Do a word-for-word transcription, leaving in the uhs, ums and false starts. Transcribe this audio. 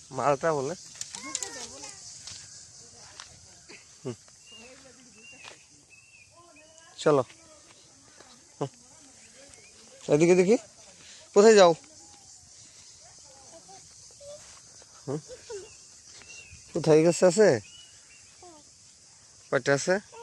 মালটা বলে চলো এদিকে দেখি কোথায় যাও কোথায় গেছে আছে কয়টা আছে